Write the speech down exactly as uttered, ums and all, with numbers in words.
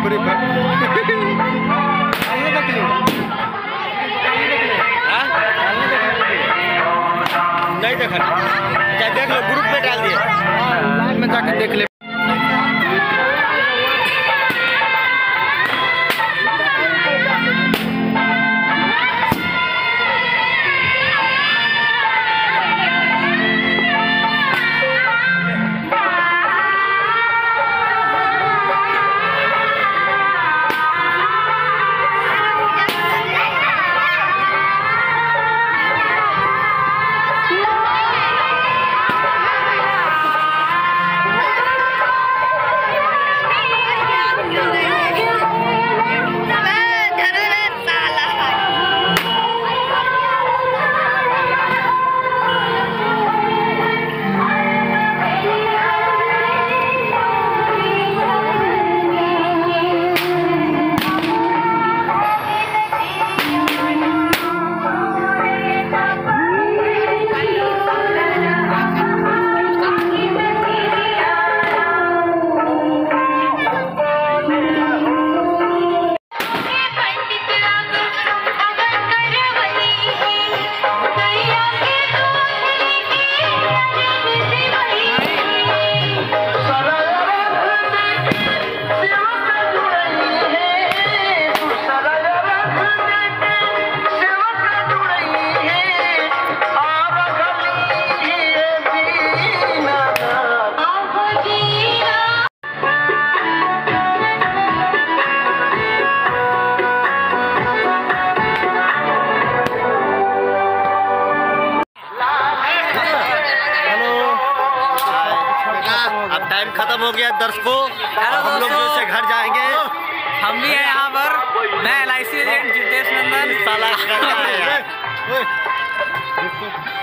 बड़ी नहीं देखा, क्या देख लो, ग्रुप में डाल दिया, लाइव में जाके देख ले। टाइम खत्म हो गया दर्शकों, हम लोग से घर जाएंगे। हम भी हैं यहाँ पर, मैं L I C agent Jitesh नंदन साला।